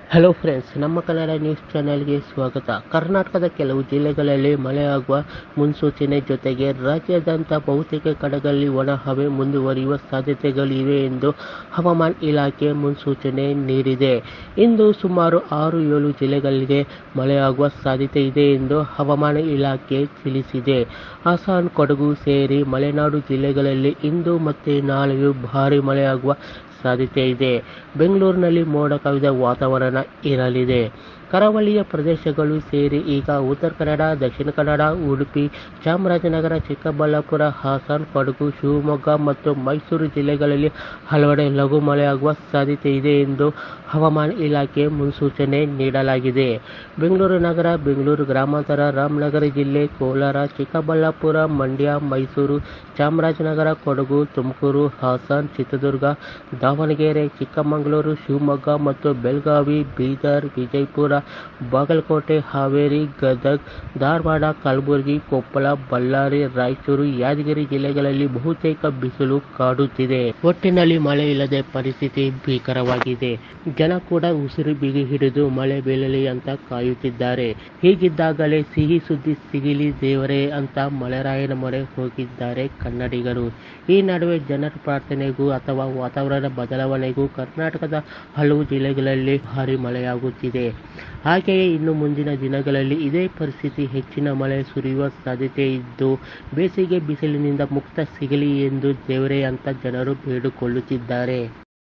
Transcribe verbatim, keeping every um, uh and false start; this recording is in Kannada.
ಹಲೋ ಫ್ರೆಂಡ್ಸ್, ನಮ್ಮ ಕನ್ನಡ ನ್ಯೂಸ್ ಚಾನೆಲ್ಗೆ ಸ್ವಾಗತ. ಕರ್ನಾಟಕದ ಕೆಲವು ಜಿಲ್ಲೆಗಳಲ್ಲಿ ಮಳೆಯಾಗುವ ಮುನ್ಸೂಚನೆ ಜೊತೆಗೆ ರಾಜ್ಯಾದ್ಯಂತ ಬಹುತೇಕ ಕಡೆಗಳಲ್ಲಿ ಒಣ ಹವೆ ಮುಂದುವರಿಯುವ ಸಾಧ್ಯತೆಗಳಿವೆ ಎಂದು ಹವಾಮಾನ ಇಲಾಖೆ ಮುನ್ಸೂಚನೆ ನೀಡಿದೆ. ಇಂದು ಸುಮಾರು ಆರು ಏಳು ಜಿಲ್ಲೆಗಳಿಗೆ ಮಳೆಯಾಗುವ ಸಾಧ್ಯತೆ ಇದೆ ಎಂದು ಹವಾಮಾನ ಇಲಾಖೆ ತಿಳಿಸಿದೆ. ಹಾಸನ, ಕೊಡಗು ಸೇರಿ ಮಲೆನಾಡು ಜಿಲ್ಲೆಗಳಲ್ಲಿ ಇಂದು ಮತ್ತು ನಾಳೆಯೂ ಭಾರೀ ಮಳೆಯಾಗುವ ಸಾಧ್ಯತೆ ಇದೆ. ಬೆಂಗಳೂರಿನಲ್ಲಿ ಮೋಡ ಕವಿದ ವಾತಾವರಣ ಇರಲಿದೆ. ಕರಾವಳಿಯ ಪ್ರದೇಶಗಳು ಸೇರಿ ಈಗ ಉತ್ತರ ಕನ್ನಡ, ದಕ್ಷಿಣ ಕನ್ನಡ, ಉಡುಪಿ, ಚಾಮರಾಜನಗರ, ಚಿಕ್ಕಬಳ್ಳಾಪುರ, ಹಾಸನ, ಕೊಡಗು, ಶಿವಮೊಗ್ಗ ಮತ್ತು ಮೈಸೂರು ಜಿಲ್ಲೆಗಳಲ್ಲಿ ಹಲವೆಡೆ ಲಘು ಮಳೆಯಾಗುವ ಸಾಧ್ಯತೆ ಇದೆ ಎಂದು ಹವಾಮಾನ ಇಲಾಖೆ ಮುನ್ಸೂಚನೆ ನೀಡಲಾಗಿದೆ. ಬೆಂಗಳೂರು ನಗರ, ಬೆಂಗಳೂರು ಗ್ರಾಮಾಂತರ, ರಾಮನಗರ ಜಿಲ್ಲೆ, ಕೋಲಾರ, ಚಿಕ್ಕಬಳ್ಳಾಪುರ, ಮಂಡ್ಯ, ಮೈಸೂರು, ಚಾಮರಾಜನಗರ, ಕೊಡಗು, ತುಮಕೂರು, ಹಾಸನ, ಚಿತ್ರದುರ್ಗ, ದಾವಣಗೆರೆ, ಚಿಕ್ಕಮಗಳೂರು, ಶಿವಮೊಗ್ಗ ಮತ್ತು ಬೆಳಗಾವಿ, ಬೀದರ್, ವಿಜಯಪುರ, ಬಾಗಲಕೋಟೆ, ಹಾವೇರಿ, ಗದಗ, ಧಾರವಾಡ, ಕಲಬುರಗಿ, ಕೊಪ್ಪಳ, ಬಳ್ಳಾರಿ, ರಾಯಚೂರು, ಯಾದಗಿರಿ ಜಿಲ್ಲೆಗಳಲ್ಲಿ ಬಹುತೇಕ ಬಿಸಿಲು ಕಾಡುತ್ತಿದೆ. ಒಟ್ಟಿನಲ್ಲಿ ಮಳೆ ಇಲ್ಲದೆ ಪರಿಸ್ಥಿತಿ ಭೀಕರವಾಗಿದೆ. ಜನ ಕೂಡ ಉಸಿರು ಬಿಗಿ ಹಿಡಿದು ಮಳೆ ಬೀಳಲಿ ಅಂತ ಕಾಯುತ್ತಿದ್ದಾರೆ. ಹೀಗಿದ್ದಾಗಲೇ ಸಿಹಿ ಸುದ್ದಿ ಸಿಗಲಿ ದೇವರೇ ಅಂತ ಮಳೆರಾಯನ ಮೊರೆ ಹೋಗಿದ್ದಾರೆ ಕನ್ನಡಿಗರು. ಈ ನಡುವೆ ಜನರ ಪ್ರಾರ್ಥನೆಗೂ ಅಥವಾ ವಾತಾವರಣ ಬದಲಾವಣೆಗೂ ಕರ್ನಾಟಕದ ಹಲವು ಜಿಲ್ಲೆಗಳಲ್ಲಿ ಭಾರೀ ಮಳೆಯಾಗುತ್ತಿದೆ. ಹಾಗೆಯೇ ಇನ್ನು ಮುಂದಿನ ದಿನಗಳಲ್ಲಿ ಇದೇ ಪರಿಸ್ಥಿತಿ ಹೆಚ್ಚಿನ ಮಳೆ ಸುರಿಯುವ ಸಾಧ್ಯತೆ ಇದ್ದು ಬೇಸಿಗೆ ಬಿಸಿಲಿನಿಂದ ಮುಕ್ತ ಸಿಗಲಿ ಎಂದು ದೇವರೇ ಅಂತ ಜನರು ಬೇಡಿಕೊಳ್ಳುತ್ತಿದ್ದಾರೆ.